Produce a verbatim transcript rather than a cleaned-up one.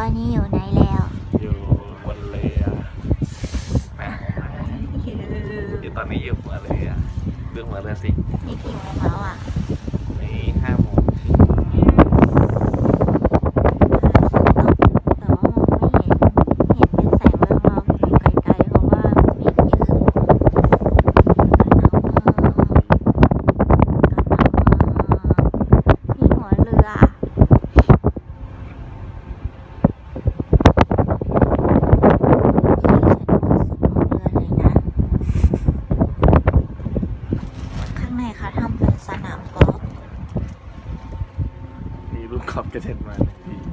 อนนี้อยู่ไหนแล้วอยู่บนเรืออยู่ตอนนี้อยู่บนเรือเรื่องมาเรือสินี่กี่โมงแล้วอ่ะนี่ห้าโมงแต่ว่ามองไม่เห็นเห็นเป็นแสงเรืองรองอยู่ไกลๆเพราะว่าเมฆเยอะนี่หัวเรือเขาทำเป็นสนามกอล์ฟมีลูกขับกระเด็นมาที